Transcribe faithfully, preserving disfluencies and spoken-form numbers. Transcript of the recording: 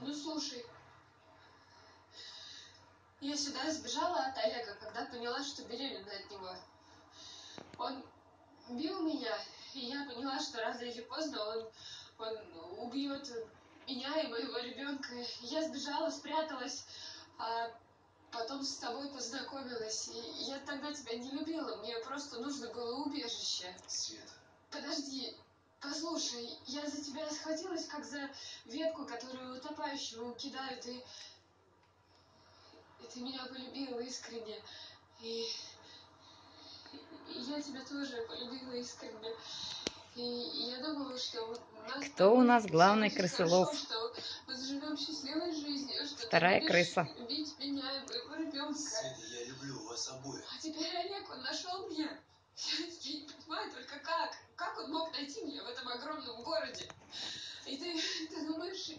Ну слушай, я сюда сбежала от Олега, когда поняла, что беременна от него. Он бил меня, и я поняла, что рано или поздно он, он убьет меня и моего ребенка. Я сбежала, спряталась, а потом с тобой познакомилась. И я тогда тебя не любила, мне просто нужно было убежище. Света. Подожди, послушай, я за тебя схватилась, как за ветку, которую утопающему кидают, и... и ты меня полюбила искренне. И... и я тебя тоже полюбила искренне. И я думала, что у нас... Кто у нас главный крысолов? Хорошо, что мы заживем счастливой жизнью, что Вторая ты крыса. любить меня и моего ребенка. Света, я люблю вас обоих. А теперь Олег, он нашел меня. Я, я не понимаю только как. Как он мог найти меня в этом огромном городе? И ты, ты думаешь,